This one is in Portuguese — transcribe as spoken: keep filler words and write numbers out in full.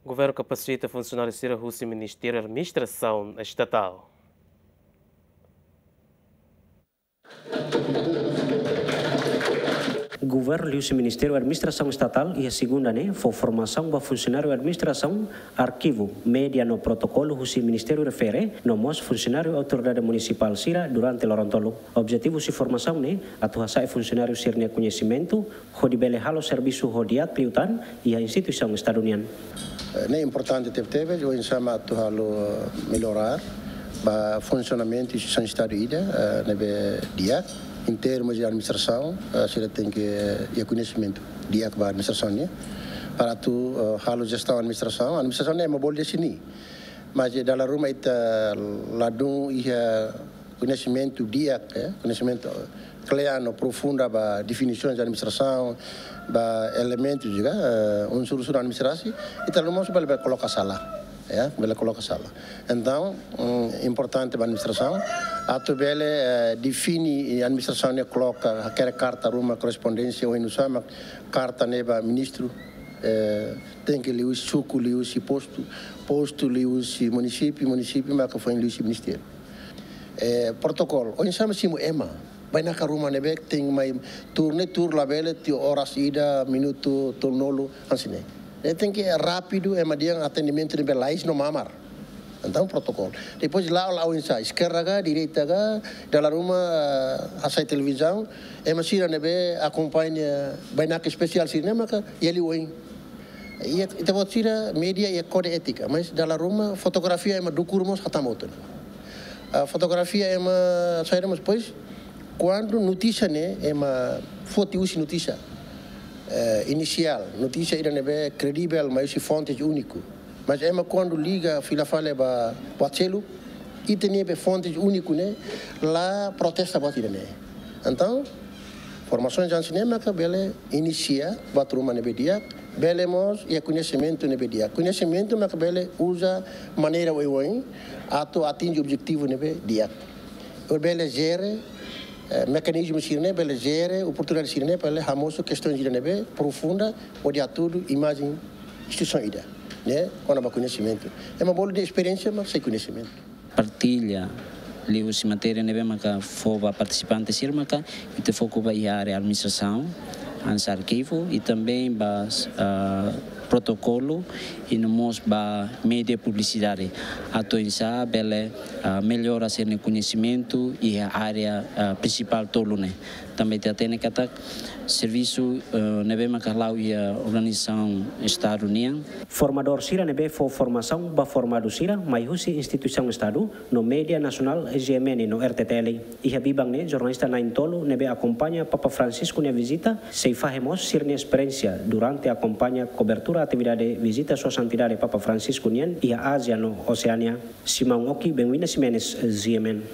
O governo capacita funcionários de Rússia Ministério da Administração Estatal. O governo liu o Ministério da Administração Estatal e a segunda né foi formação para funcionário da administração, arquivo, média no protocolo o Ministério refere, no mos funcionário da autoridade municipal Sira durante o Lorontolo. Objetivo de formação né atuação funcionário sirne conhecimento, rodibele halo serviço rodiat liutan e a instituição estaduniana. É importante ter teve, o ensama tu halo melhorar, o funcionamento do sistema estaduído, nebe dia. Em termos de administração, a gente tem que ter conhecimento de a administração, né? Para tu halo gestão administração, a administração é uma boa definir, mas dalam rumah itu ladung ia conhecimento dia, conhecimento claro, profundo ba definições de administração, ba elementos juga unsur-unsur administrasi, itu rumah supaya lebih colocar salah. É, bela coloca sala. Então, um, importante para a administração, a tu bela uh, define a administração ne coloca aquela carta uma correspondência ou inusama carta neba ministro uh, tem que ler o suco ler o posto posto ler o município município mas que foi ler o ministério. Uh, protocolo. O insama simo ema. Vai na caruma nebe tem mais turne tur la bela ti horas ida minuto tornolo ansine. Tem que é rápido, é mediante atendimento de belais no mamar. Então, protocolo. Depois lá, lá o ensaio. Esquerda, direita, dalam rumah, asai televisão, é uma sira nebe acompanha, vai na que especial cinema, que ele oin. E então a sira média é código ética, mas dalam rumah fotografia é uma documento hatamoto. A fotografia é uma, sairemos depois, quando notícia né, é uma foto usi notícia. Uh, inicial, notícia ainda não é credível, mas é fonte único. Mas é quando liga, fila fala para o celu, e tem fonte único, né? Lá protesta para tirar, né? Então, formação de cinema que bele inicia, bate uma nebedia, bele mos e conhecimento nebedia. Conhecimento mas que bele usa maneira oioi, ato atinge objetivo nebedia. O bele gere mecanismo sirene pela gere oportunidade sirene pela hamoso questões de nebe profunda olhar tudo imagem instituição ida né quando há conhecimento é uma boa de experiência mas sem conhecimento partilha livros e matéria nebe maca foba participante sirmaca e te foco vai a área administração ans arquivo e também bas uh, protocolo e no mos ba mídia publicidade ato insa bele uh, melhora ser conhecimento e a área uh, principal tolo né também tem kata serviço uh, nebe makalau e a organização Estado União formador sira nebe for formação ba formado sira mai husi instituição Estado no media nacional G M N no R T T L e habibang ne jornalista na intolo nebe acompanha Papa Francisco ne visita se fahemos sirne experiência durante acompanha cobertura atividade visita sua santidade Papa Francisco Nian e a Ásia no Oceania Simão Oki Benwina Simenes G M N